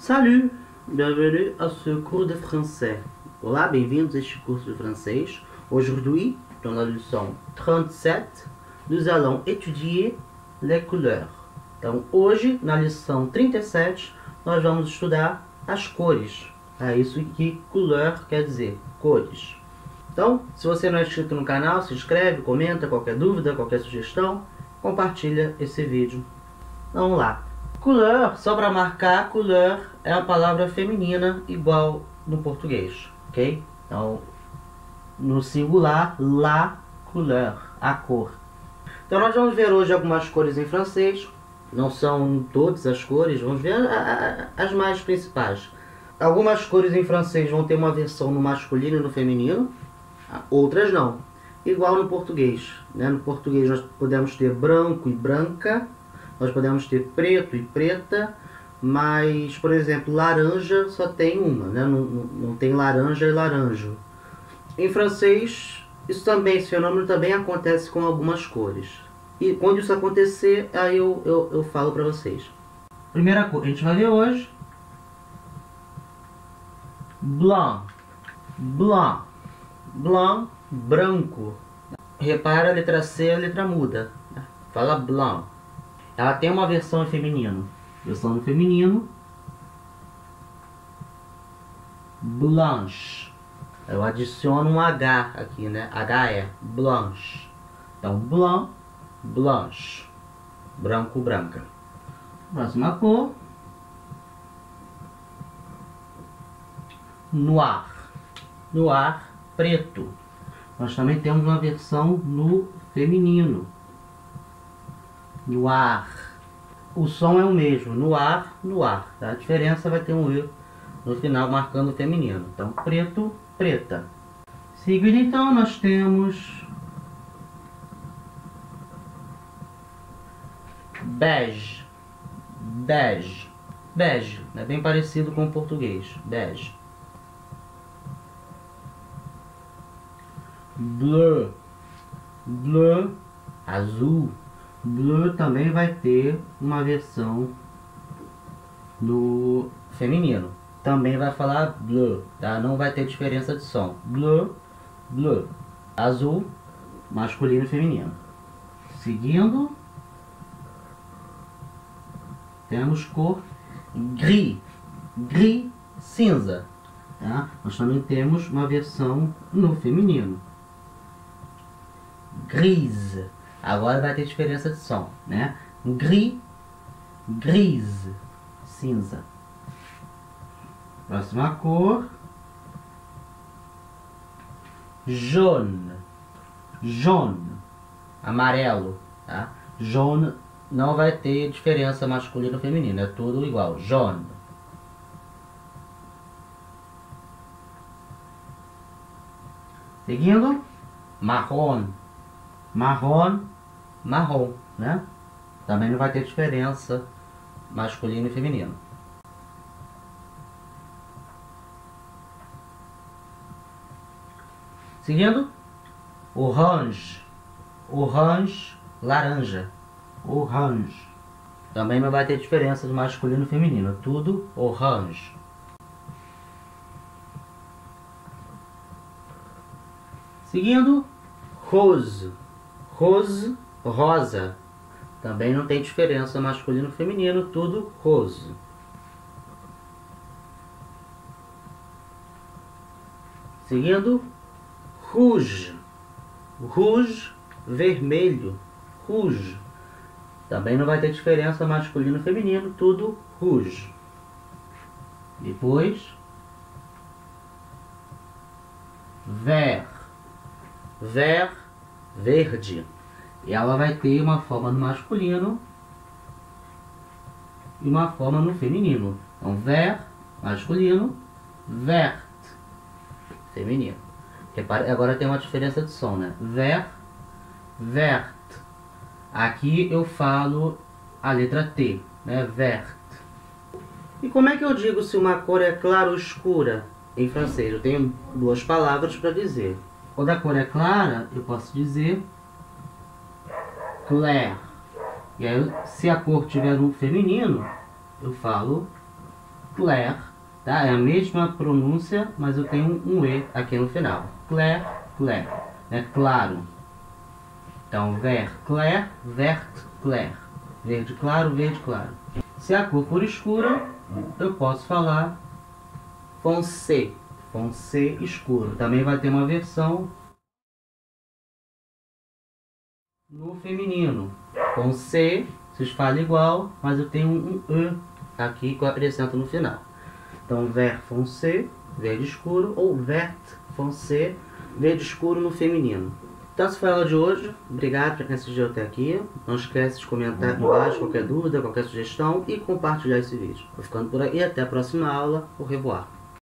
Salut! Bienvenue à ce cours de français. Olá, bem-vindos a este curso de francês. Aujourd'hui, dans la leçon 37, nous allons étudier les couleurs. Então, hoje, na lição 37, nós vamos estudar as cores. É isso que couleur quer dizer, cores. Então, se você não é inscrito no canal, se inscreve, comenta, qualquer dúvida, qualquer sugestão, compartilha esse vídeo. Vamos lá. Couleur, só para marcar, couleur é a palavra feminina igual no português, ok? Então, no singular, la couleur, a cor. Então nós vamos ver hoje algumas cores em francês. Não são todas as cores, vamos ver as mais principais. Algumas cores em francês vão ter uma versão no masculino e no feminino, outras não. Igual no português, né? No português nós podemos ter branco e branca, nós podemos ter preto e preta, mas, por exemplo, laranja só tem uma, né? Não tem laranja e laranjo. Em francês, esse fenômeno também acontece com algumas cores. E quando isso acontecer, aí eu falo para vocês. Primeira cor que a gente vai ver hoje: blanc. Blanc. Blanc, branco. Repara a letra C, a letra muda. Fala blanc. Ela tem uma versão em feminino. Versão no feminino: blanche. Eu adiciono um H aqui, né? HE, blanche. Então, blanc, blanche. Branco, branca. Próxima cor: noir. Noir, preto. Nós também temos uma versão no feminino: noir. O som é o mesmo, noir, noir. A diferença vai ter um E no final marcando o feminino. Então, preto, preta. Seguindo, então, nós temos bege. Bege. Bege. É bem parecido com o português. Bege. Bleu. Bleu. Azul. Bleu também vai ter uma versão no feminino. Também vai falar bleu, tá? Não vai ter diferença de som. Bleu, bleu. Azul, masculino e feminino. Seguindo, temos cor gris. Gris, cinza. Tá? Nós também temos uma versão no feminino: grise. Agora vai ter diferença de som, né? Gris, grise, cinza. Próxima cor: jaune. Jaune, amarelo, tá? Jaune não vai ter diferença masculino ou feminino, é tudo igual. Jaune. Seguindo, marrom. Marrom, marrom, né? Também não vai ter diferença masculino e feminino. Seguindo, orange. Orange, laranja. Orange. Também não vai ter diferença de masculino e feminino, tudo orange. Seguindo, rose. Rose, rosa. Também não tem diferença masculino e feminino, tudo rose. Seguindo, rouge. Rouge, vermelho. Rouge. Também não vai ter diferença masculino e feminino, tudo rouge. Depois, vert. Vert, verde. E ela vai ter uma forma no masculino e uma forma no feminino. Então, vert, masculino, vert, feminino. Repare, agora tem uma diferença de som, né? Vert, vert. Aqui eu falo a letra T, né? Vert. E como é que eu digo se uma cor é clara ou escura em francês? Eu tenho duas palavras para dizer. Quando a cor é clara, eu posso dizer clair. E aí, se a cor tiver no feminino, eu falo clair, tá? É a mesma pronúncia, mas eu tenho um E aqui no final. Clair, clair, é claro. Então, vert clair, vert clair. Verde claro, verde claro. Se a cor for escura, eu posso falar foncé, foncé escuro. Também vai ter uma versão no feminino. Foncé, vocês falam igual, mas eu tenho um E aqui que eu acrescento no final. Então, vert foncé, verde escuro, ou vert foncé, verde escuro no feminino. Então, essa foi a aula de hoje. Obrigado para quem assistiu até aqui. Não esquece de comentar aqui embaixo qualquer dúvida, qualquer sugestão e compartilhar esse vídeo. Vou ficando por aí. Até a próxima aula. Au revoir.